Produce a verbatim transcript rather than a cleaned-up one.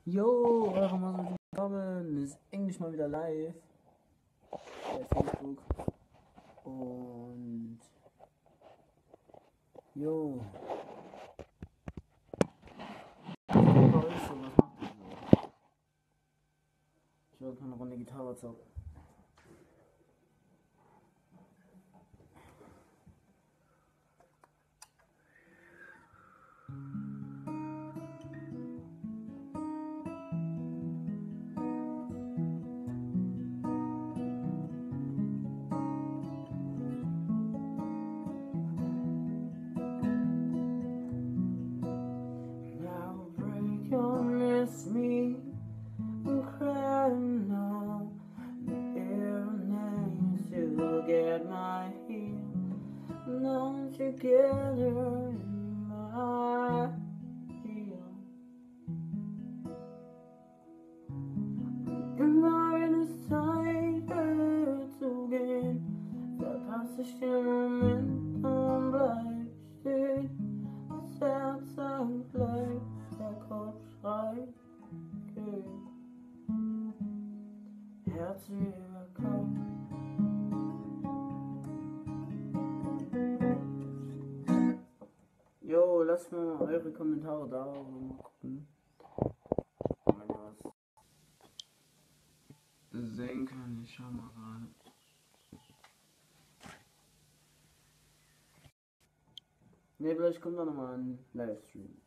Jo, eure Massen willkommen. Ist Englisch mal wieder live bei Facebook. Und jo. Was geht bei euch so? Was macht ihr so? Ich wollte mal eine Runde Gitarre zocken. Now break your miss me and cry now. Your names to get my heel. Now together in my heel. Immer wenn es Zeit wird zu gehen, verpasse ich den Moment und bleib stehen. Das Herz sagt bleib, der Kopf schreit, geh. Herz über Kopf. Jo, lasst mal eure Kommentare da und mal gucken, wenn ihr was sehen könnt. Ich schau mal gerade. Ne, vielleicht kommt da nochmal ein Livestream.